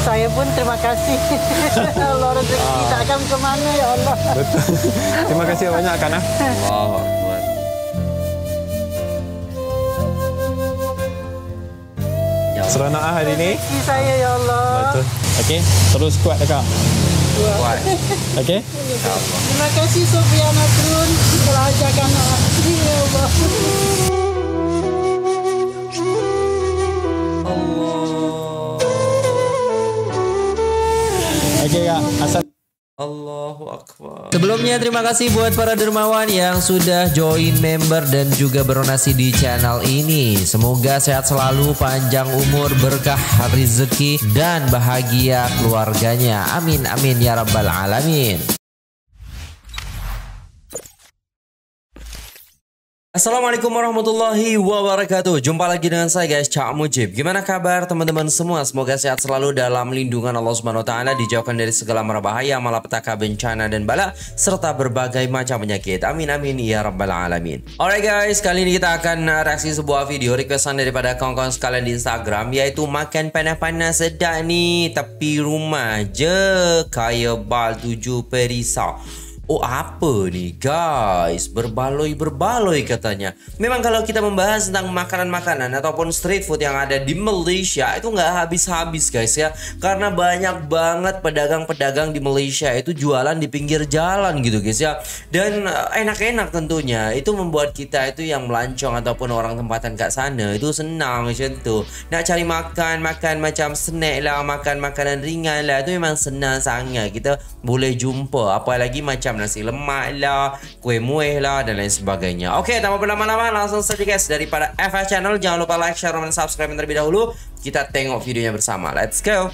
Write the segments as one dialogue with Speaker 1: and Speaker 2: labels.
Speaker 1: Saya pun terima kasih. Allah rezeki takkan ke mana ya Allah.
Speaker 2: Betul. Terima kasih banyak kan.
Speaker 3: Allahu Akbar.
Speaker 2: Seronok hari ni.
Speaker 1: Rezeki saya ya Allah.
Speaker 2: Betul. Okey, terus kuat dekat.
Speaker 3: Kuat.
Speaker 2: Okey.
Speaker 3: InsyaAllah.
Speaker 1: Terima kasih Sofiana Trun telah ajarkan aku ya Allah.
Speaker 2: Okey Kak, asal
Speaker 3: Allahu Akbar.
Speaker 4: Sebelumnya terima kasih buat para dermawan yang sudah join member dan juga berdonasi di channel ini. Semoga sehat selalu, panjang umur, berkah rezeki dan bahagia keluarganya. Amin amin ya rabbal alamin. Assalamualaikum warahmatullahi wabarakatuh. Jumpa lagi dengan saya guys, Cak Mujib. Gimana kabar teman-teman semua? Semoga sehat selalu dalam lindungan Allah Subhanahu wa taala, dijauhkan dari segala mara bahaya, malapetaka, bencana dan bala serta berbagai macam penyakit. Amin amin ya rabbal alamin. Alright guys, kali ini kita akan reaksi sebuah video requestan daripada kawan-kawan sekalian di Instagram, yaitu makan panas-panas sedap nih tepi rumah je kaya bal 7 perisau. Oh apa nih guys, berbaloi-berbaloi katanya. Memang kalau kita membahas tentang makanan-makanan ataupun street food yang ada di Malaysia itu nggak habis-habis guys ya. Karena banyak banget pedagang-pedagang di Malaysia itu jualan di pinggir jalan gitu guys ya. Dan enak-enak tentunya. Itu membuat kita itu yang melancong ataupun orang tempatan kat sana itu senang macam tu. Nak cari makan macam snack lah, makan makanan ringan lah, itu memang senang sangat. Kita boleh jumpa, apalagi macam nasi lemak lah, kuih muih lah dan lain sebagainya. Oke, tanpa berlama-lama langsung saja guys, daripada FH Channel jangan lupa like, share, dan subscribe terlebih dahulu. Kita tengok videonya bersama. Let's go.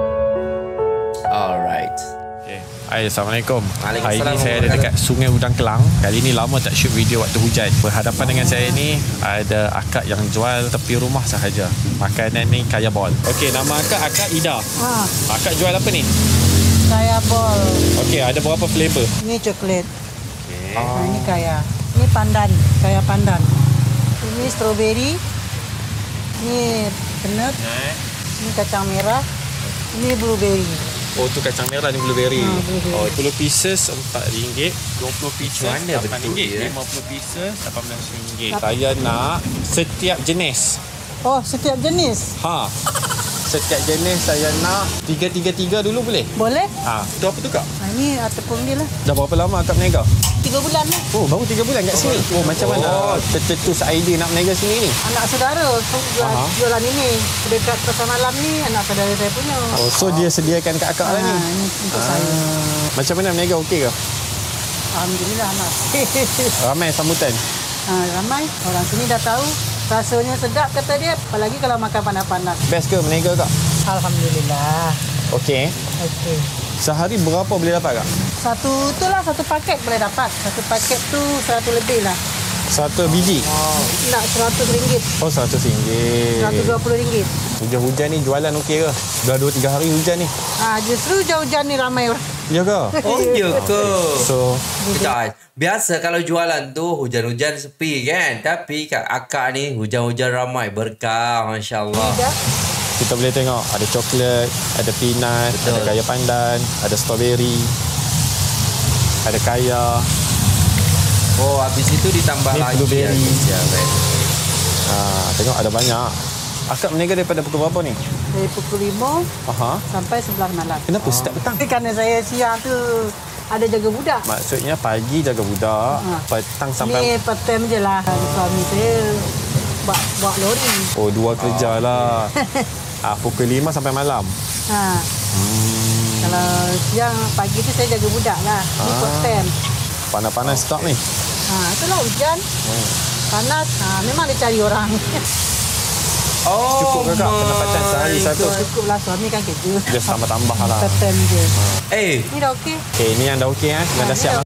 Speaker 4: Alright.
Speaker 2: Hai, Assalamualaikum. Hari
Speaker 4: Waalaikumsalam.
Speaker 2: ini saya ada dekat Sungai Udang Kelang. Kali ini lama tak shoot video waktu hujan. Berhadapan dengan saya ni ada akak yang jual tepi rumah sahaja. Makanan ni kaya bol. Okey, nama akak Ida. Akak jual apa ni?
Speaker 1: Saya bol.
Speaker 2: Okey, ada berapa flavor?
Speaker 1: Ini coklat. Ini kaya. Ini pandan, kaya pandan. Ini strawberry. Ini peanut. Ini kacang merah. Ini blueberry.
Speaker 2: Oh, tu kacang merah ni blueberry.
Speaker 1: Blueberry.
Speaker 2: Oh, 10 pieces RM4, 20 pieces
Speaker 4: Mana betul
Speaker 2: RM8,
Speaker 4: dia?
Speaker 2: 50 pieces RM18. Saya nak setiap jenis.
Speaker 1: Oh, setiap jenis.
Speaker 2: Ha. Setiap jenis saya nak 3 dulu boleh?
Speaker 1: Boleh?
Speaker 2: Ha, tu apa tu kak?
Speaker 1: Ini tepung dia lah.
Speaker 2: Dah berapa lama akak berniaga?
Speaker 1: 3 bulan lah.
Speaker 2: Oh, baru 3 bulan kat sini. Oh, macam mana tercetus idea nak berniaga sini ni?
Speaker 1: Anak saudara jualan ini. Dekat pasar malam ni anak saudara saya punya.
Speaker 2: Oh, so dia sediakan kat akak lah ni.
Speaker 1: Ini untuk saya.
Speaker 2: Macam mana berniaga, okey ke?
Speaker 1: Alhamdulillah anak.
Speaker 2: Ramai sambutan.
Speaker 1: Ramai orang sini dah tahu. Rasanya sedap kata dia. Apalagi kalau makan panas-panas.
Speaker 2: Best ke berniaga kak?
Speaker 1: Alhamdulillah.
Speaker 2: Okey.
Speaker 1: Okey.
Speaker 2: Sehari berapa boleh dapat kak?
Speaker 1: Satu paket boleh dapat. Satu paket tu 100 lebih lah.
Speaker 2: 1 biji?
Speaker 1: Nak RM100.
Speaker 2: Oh, RM100.
Speaker 1: RM120.
Speaker 2: Hujan-hujan ni jualan okey ke? Dah 2-3 hari hujan ni.
Speaker 1: Justru hujan ni ramai orang.
Speaker 2: Ya ke?
Speaker 4: Oh ya ke?
Speaker 2: So,
Speaker 4: Kejap, biasa kalau jualan tu hujan-hujan sepi kan. Tapi kat akak ni hujan-hujan ramai, berkah, Masya Allah.
Speaker 2: kita boleh tengok ada coklat, ada peanut,
Speaker 4: betul,
Speaker 2: ada kaya pandan, ada strawberry, ada kaya.
Speaker 4: Oh, habis itu ditambah
Speaker 2: Ni
Speaker 4: lagi
Speaker 2: blueberry.
Speaker 4: ya,
Speaker 2: Tengok ada banyak. Akak berniaga daripada pukul berapa ni?
Speaker 1: Dari pukul 5
Speaker 2: Aha.
Speaker 1: sampai 11 malam.
Speaker 2: Kenapa start petang?
Speaker 1: Kerana saya siang tu ada jaga budak.
Speaker 2: Maksudnya pagi jaga budak, petang sampai...
Speaker 1: Ni part time je lah. Suami saya bawa lori.
Speaker 2: Oh, 2 kerja lah. Pukul 5 sampai malam.
Speaker 1: Kalau siang pagi tu saya jaga budak lah. Ni part time.
Speaker 2: Panas-panas stok ni.
Speaker 1: Itulah hujan. Panas. Memang dia cari orang.
Speaker 4: Oh,
Speaker 2: Cukup ke kak pendapatan sehari satu?
Speaker 1: Cukup lah, suami kan kerja.
Speaker 2: Dia tambah-tambah lah.
Speaker 1: Part time je. Ni dah okey.
Speaker 2: Ni yang dah okey yang dah siap.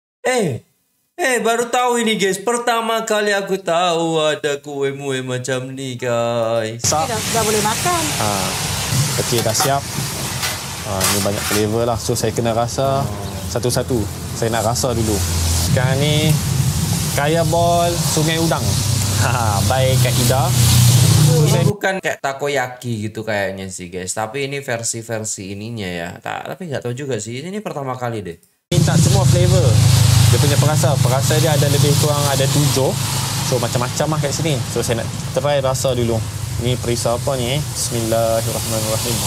Speaker 4: Baru tahu ini guys. Pertama kali aku tahu ada kuih-muih macam ni guys.
Speaker 1: Dah boleh makan.
Speaker 2: Okey, dah siap. Ni banyak flavor lah. So saya kena rasa satu-satu. Saya nak rasa dulu. Sekarang ni kaya bol Sungai Udang. Baik Kak Ida.
Speaker 4: Ini bukan kayak takoyaki gitu kayaknya sih guys, tapi ini versi-versi ininya ya. Tapi nggak tahu juga sih, ini pertama kali deh.
Speaker 2: Minta semua flavor. Dia punya perasa dia ada lebih kurang ada 7. So macam-macam lah kat sini. So saya nak try rasa dulu. Ni perisa apa ni? Bismillahirrahmanirrahim.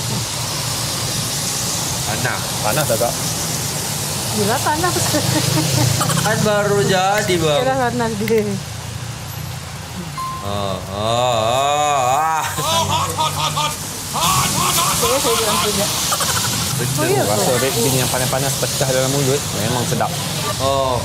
Speaker 2: Panas tak kak?
Speaker 1: Gila panas.
Speaker 4: Kan baru jadi bang.
Speaker 1: Kira panas dia. Saya bilang punya.
Speaker 4: Betul.
Speaker 1: ya?
Speaker 2: Rasa red bean yang panas-panas pecah dalam mulut memang sedap.
Speaker 4: Oh,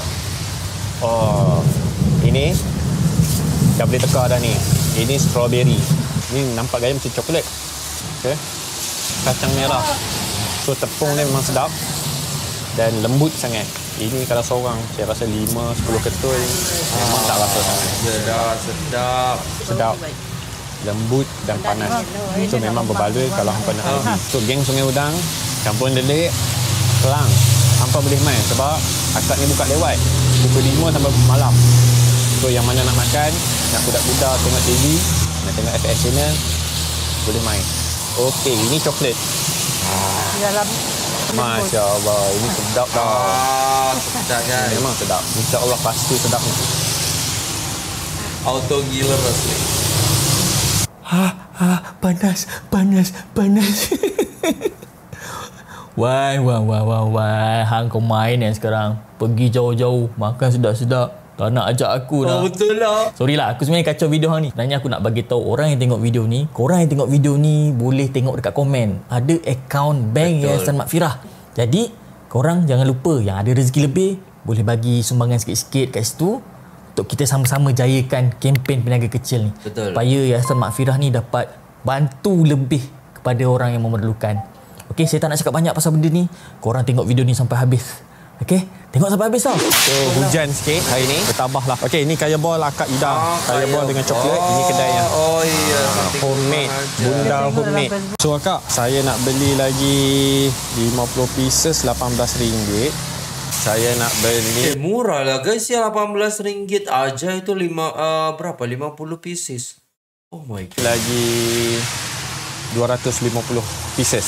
Speaker 2: Ini dah boleh teka dah ni. Ini strawberry. Ni nampak gaya macam coklat. Okey. Kacang merah. So tepung dia memang sedap dan lembut sangat. Ini kalau seorang saya rasa 5-10 ketul memang tak rasa sangat.
Speaker 4: sedap.
Speaker 2: Sedap. Lembut dan panas. So memang berbaloi kalau hampa nak pergi. So geng Sungai Udang, Kampung Delik, Kelang. Hampa boleh main sebab akad ni buka lewat pukul 5 sampai malam. So yang mana nak makan, nak budak-budak tengok TV, nak tengok FX channel, boleh main. Okey, ini coklat.
Speaker 1: Di dalam
Speaker 2: Masya Allah, ini sedap dah.
Speaker 4: Sedap guys.
Speaker 2: Memang sedap. Insya Allah pasti sedap ni.
Speaker 4: Auto gila asli.
Speaker 5: Panas. Why. Hang kau main yang sekarang. Pergi jauh-jauh, makan sedap-sedap. Tak nak ajak aku dah.
Speaker 4: Betul lah.
Speaker 5: Sorry lah, aku sebenarnya kacau video hang ni. Sebenarnya aku nak bagi tahu orang yang tengok video ni, korang yang tengok video ni boleh tengok dekat komen. Ada akaun bank Yayasan Makfirah. Jadi, korang jangan lupa yang ada rezeki lebih, boleh bagi sumbangan sikit-sikit kat situ untuk kita sama-sama jayakan kempen peniaga kecil ni.
Speaker 4: Betul.
Speaker 5: Supaya Yayasan Makfirah ni dapat bantu lebih kepada orang yang memerlukan. Okey, saya tak nak cakap banyak pasal benda ni. Korang tengok video ni sampai habis. Okey, tengok sampai habis tau.
Speaker 2: So hujan sikit hari ni, bertambah lah. Okey, ini kaya bol akak Ida. Kaya bol dengan coklat. Ini kedainya.
Speaker 4: Oh iya.
Speaker 2: Homemade. Bunda homemade. So akak, saya nak beli lagi 50 pieces RM18. Saya nak beli
Speaker 4: Murah lah guys ya, RM18 aja itu berapa? 50 pieces. Oh my god.
Speaker 2: lagi 250 pieces.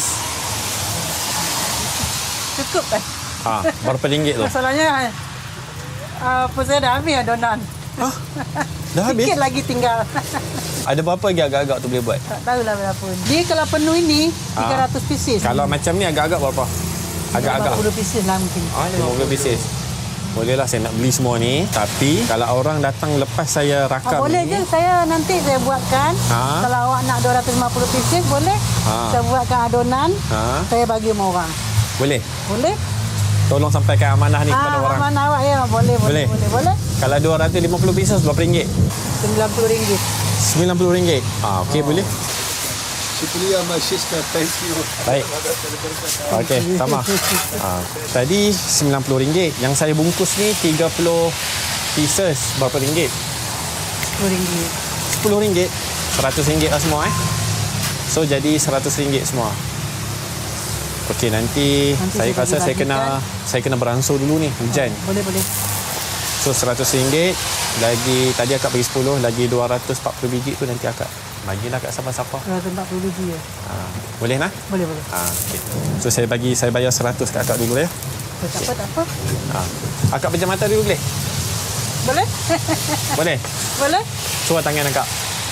Speaker 1: cukup kan?
Speaker 2: Berapa ringgit tu?
Speaker 1: Masalahnya apa saya dah habis adonan.
Speaker 2: Dah habis?
Speaker 1: Sikit lagi tinggal.
Speaker 2: Ada berapa lagi agak-agak tu boleh buat?
Speaker 1: Tak tahulah berapa. Dia kalau penuh ini 300 pieces.
Speaker 2: Kalau macam ni agak-agak berapa? Agak-agak
Speaker 1: 50 pieces lah mungkin.
Speaker 2: 50 pieces. Bolehlah saya nak beli semua ni. Tapi kalau orang datang lepas saya rakam
Speaker 1: boleh
Speaker 2: ni,
Speaker 1: je, saya nanti saya buatkan. Kalau awak nak 250 pieces boleh. Saya buatkan adonan. Saya bagi sama orang.
Speaker 2: boleh?
Speaker 1: Boleh?
Speaker 2: Tolong sampaikan amanah ni kepada orang.
Speaker 1: Amanah awak ya. Boleh.
Speaker 2: Kalau 250 pieces berapa ringgit?
Speaker 1: RM90.
Speaker 2: RM90. Okey, boleh.
Speaker 6: Syukriya my sister, thank you.
Speaker 2: Baik. Okey, sama. Tadi RM90. Yang saya bungkus ni 30 pieces berapa ringgit?
Speaker 1: RM10.
Speaker 2: RM10. RM100 lah semua So jadi RM100 semua. Okey, nanti saya rasa saya kena beransur dulu ni, hujan.
Speaker 1: Boleh.
Speaker 2: So RM100 lagi tadi akak bagi 10 lagi 240 biji tu nanti akak bagilah kat siapa-siapa.
Speaker 1: 240 biji ya.
Speaker 2: Boleh nah?
Speaker 1: Boleh.
Speaker 2: Okey. So saya bayar 100 kat akak dulu ya.
Speaker 1: Tak apa.
Speaker 2: Akak pejam mata dulu boleh?
Speaker 1: Boleh?
Speaker 2: Boleh.
Speaker 1: Boleh?
Speaker 2: Cuba tangan akak.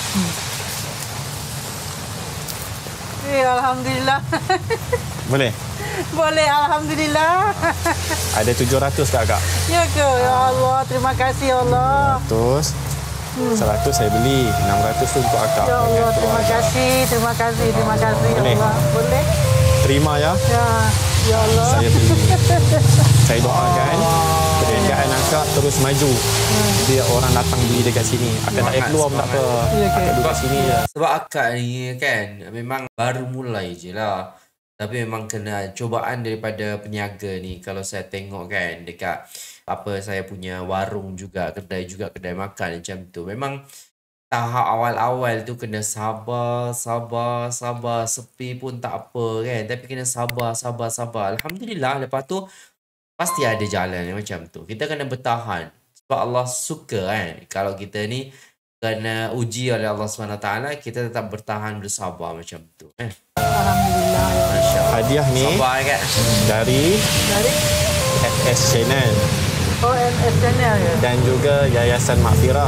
Speaker 1: Alhamdulillah.
Speaker 2: Boleh.
Speaker 1: Boleh, alhamdulillah.
Speaker 2: Ada 700 kat akak.
Speaker 1: Ya ke? Ya Allah, terima kasih ya Allah.
Speaker 2: 100 saya beli, 600 tu untuk akak.
Speaker 1: Ya Allah, terima kasih ya
Speaker 2: Boleh.
Speaker 1: Allah. Boleh?
Speaker 2: Terima ya.
Speaker 1: Ya Allah.
Speaker 2: Saya beli. Saya doakan perniagaan akak terus maju. Biar orang datang beli dekat sini. Akak tak payah keluar pun tak apa. Akak duduk sini je.
Speaker 4: Sebab akak ni kan memang baru mulai je lah. Tapi memang kena cubaan daripada peniaga ni. Kalau saya tengok kan dekat saya punya warung juga, kedai makan macam tu. Memang tahap awal-awal tu kena sabar. Sepi pun tak apa kan. Tapi kena sabar. Alhamdulillah, lepas tu pasti ada jalan yang macam tu. Kita kena bertahan. Sebab Allah suka kan kalau kita ni Karena uji oleh Allah SWT, kita tetap bertahan bersabar macam tu.
Speaker 1: Alhamdulillah.
Speaker 4: Masya Allah.
Speaker 2: Hadiah ni
Speaker 4: Sabar kan?
Speaker 2: dari FS Channel
Speaker 1: Oh, MS Channel ya?
Speaker 2: dan juga Yayasan Makfirah.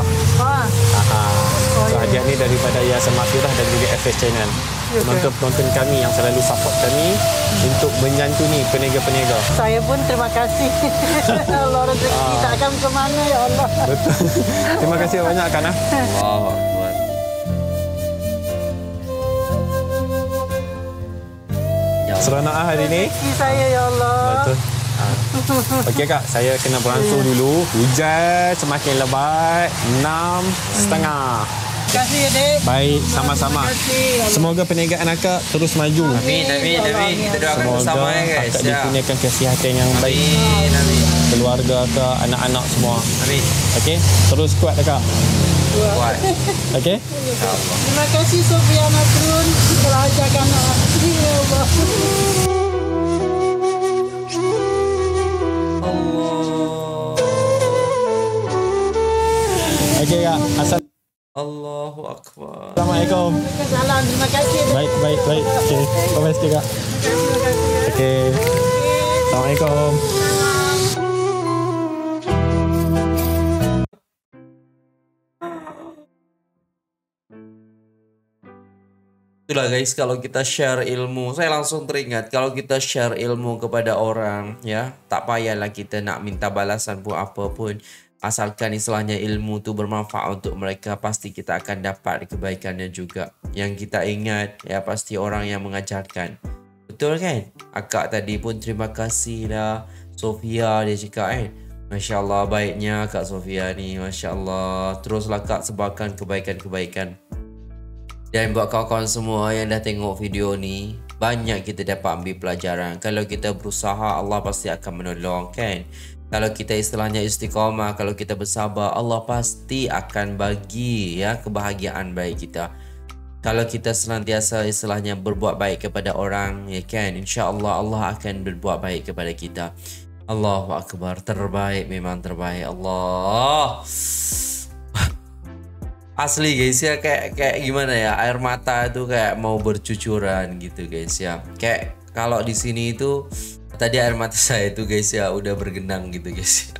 Speaker 2: So hadiah ni daripada Yayasan Makfirah dan juga FS Channel. Penonton-penonton kami yang selalu support kami untuk menyantuni peniaga-peniaga.
Speaker 1: Saya pun terima kasih. Allah rezeki takkan ke mana ya Allah.
Speaker 2: Betul. Terima kasih banyak kan.
Speaker 4: Allahu Akbar.
Speaker 2: Seronok hari ni.
Speaker 1: Rezeki saya ya Allah.
Speaker 2: Betul. Okey Kak, saya kena beransur dulu. Hujan semakin lebat. 6.30.
Speaker 1: Terima kasih Dek.
Speaker 2: Baik, sama-sama.
Speaker 1: Terima kasih.
Speaker 2: Semoga perniagaan akak terus maju.
Speaker 4: Amin. Kita doakan bersama
Speaker 2: Semoga
Speaker 4: ya guys.
Speaker 2: akak dikurniakan kesihatan yang baik.
Speaker 4: Amin.
Speaker 2: Keluarga akak, anak-anak semua.
Speaker 4: Amin.
Speaker 2: Okey, terus kuat akak.
Speaker 4: Kuat.
Speaker 2: Okey?
Speaker 4: InsyaAllah.
Speaker 1: Terima kasih Sofia Makrun telah ajarkan aku ya Allah.
Speaker 2: Okey Kak,
Speaker 4: Allahu Akbar.
Speaker 2: Assalamualaikum.
Speaker 1: Salam, terima kasih.
Speaker 2: Baik. Okey, bye-bye sikit Kak.
Speaker 1: Terima kasih.
Speaker 2: Okey. Assalamualaikum.
Speaker 4: Itulah guys, kalau kita share ilmu, saya langsung teringat kalau kita share ilmu kepada orang, ya, tak payahlah kita nak minta balasan pun apa pun. Asalkan istilahnya ilmu tu bermanfaat untuk mereka, pasti kita akan dapat kebaikannya juga. Yang kita ingat, ya pasti orang yang mengajarkan. Betul kan? Akak tadi pun terima kasih lah. Sofia dia cakap Masya Allah baiknya Kak Sofia ni, Masya Allah. Teruslah Kak sebarkan kebaikan-kebaikan. Dan buat kawan-kawan semua yang dah tengok video ni, banyak kita dapat ambil pelajaran. Kalau kita berusaha, Allah pasti akan menolong kan. Kalau kita istilahnya istiqamah, kalau kita bersabar, Allah pasti akan bagi ya kebahagiaan bagi kita. Kalau kita senantiasa istilahnya berbuat baik kepada orang, ya kan, insya-Allah Allah akan berbuat baik kepada kita. Allahu Akbar, terbaik, memang terbaik. Allah. Asli guys ya, kayak gimana ya, air mata itu kayak mau bercucuran gitu guys ya. Kayak kalau di sini itu tadi air mata saya itu guys ya udah bergenang gitu guys.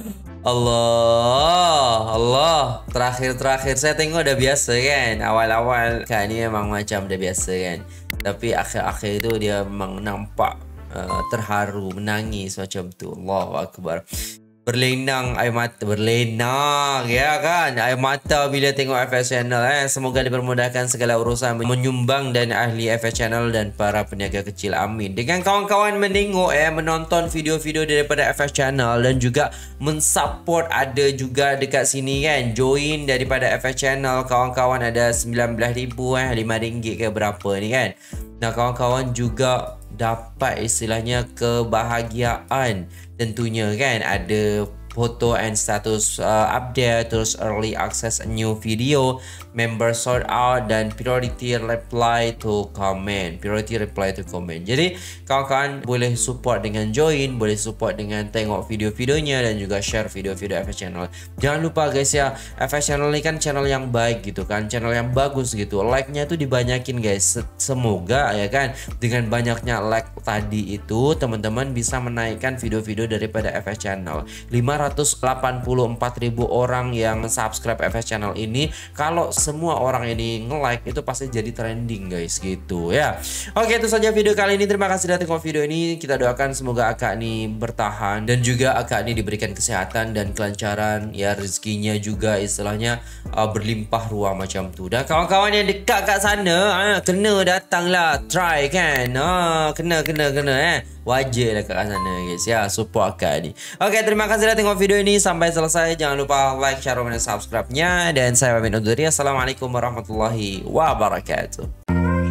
Speaker 4: Allah. Terakhir saya tengok udah biasa kan. Awal-awal kan ini memang macam udah biasa kan. Tapi akhir-akhir itu dia memang nampak terharu, menangis macam tu. Allahu Akbar. Berlenang air mata, berlenang ya kan air mata bila tengok FS Channel. Semoga dipermudahkan segala urusan menyumbang dan ahli FS Channel dan para peniaga kecil, amin. Dengan kawan-kawan menengok menonton video-video daripada FS Channel dan juga mensupport, ada juga dekat sini kan join daripada FS Channel, kawan-kawan ada 19,000 RM5 ke berapa ni kan. Nah kawan-kawan juga dapat istilahnya kebahagiaan tentunya kan, ada foto and status update, terus early access new video, member sort out, dan priority reply to comment. Jadi kawan-kawan boleh support dengan join, boleh support dengan tengok video-videonya dan juga share video-video FS Channel. Jangan lupa guys ya, FS Channel ini kan channel yang baik gitu kan, channel yang bagus gitu. Like-nya tuh dibanyakin guys. Semoga ya kan dengan banyaknya like tadi itu teman-teman bisa menaikkan video-video daripada FS Channel. 584.000 orang yang subscribe FS Channel ini, kalau semua orang ini nge-like itu pasti jadi trending guys gitu ya. Oke, itu saja video kali ini. Terima kasih sudah tengok video ini. Kita doakan semoga akak ini bertahan dan juga akak ini diberikan kesehatan dan kelancaran ya, rezekinya juga istilahnya berlimpah ruah macam tu. Dan kawan-kawan yang dekat kat sana kena datanglah try kan. Kena wajib lah kat sana guys ya, support akak ni. Oke, terima kasih sudah tengok video ini sampai selesai. Jangan lupa like, share, dan subscribe-nya. Dan saya pamit undur diri. Assalamualaikum warahmatullahi wabarakatuh.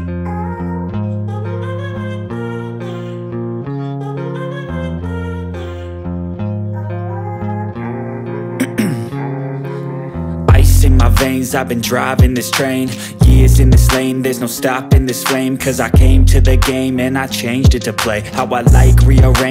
Speaker 7: In my veins, I've been driving this train. Years in this lane, there's no stopping this flame. Cause I came to the game and I changed it to play how I like, rearrange